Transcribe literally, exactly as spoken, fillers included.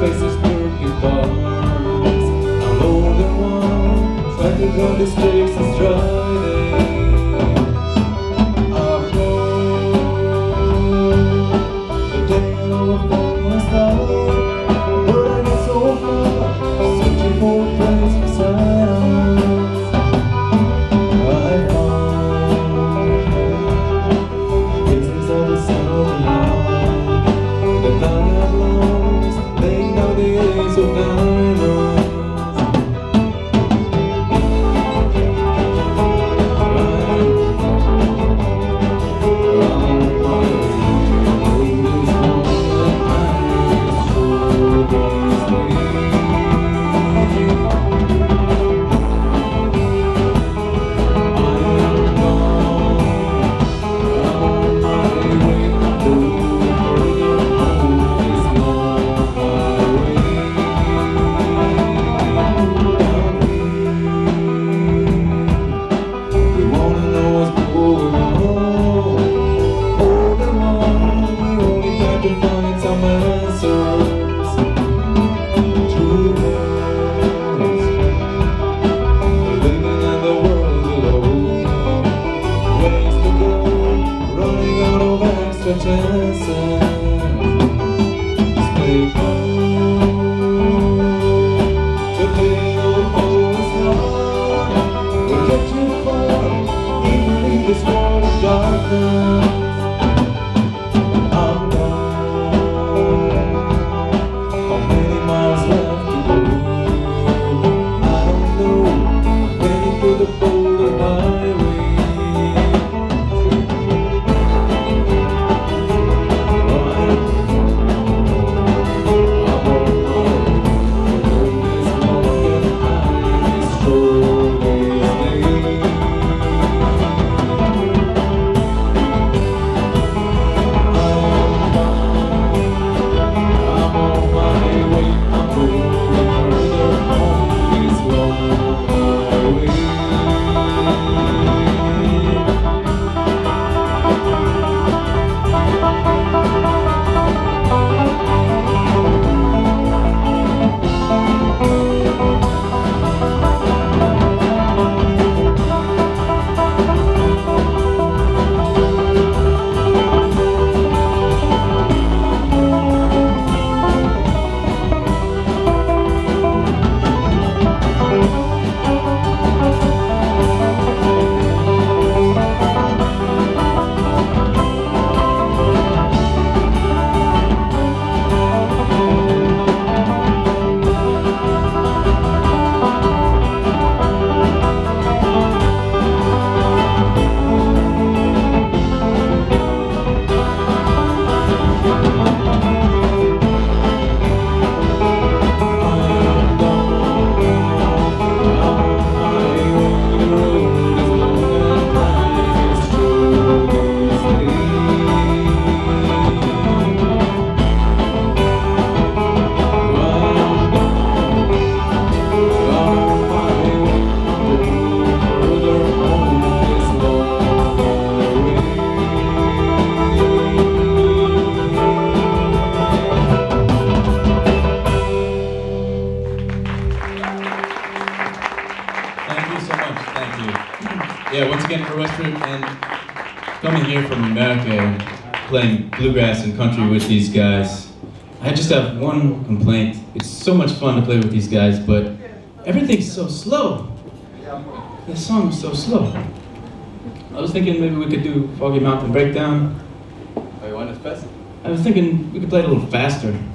faces broken parts. I'm more than one, trying to go the stakes and striding. I've known the day I will fall my star, but I get so far, searching for a place of silence. I found pieces of the sound of the alarm that I have lost, laying down the ace of diamonds. Yeah, once again for Westford, and coming here from America and playing bluegrass and country with these guys, I just have one complaint. It's so much fun to play with these guys, but everything's so slow. The song is so slow. I was thinking maybe we could do Foggy Mountain Breakdown. Oh, you want it fast? I was thinking we could play it a little faster.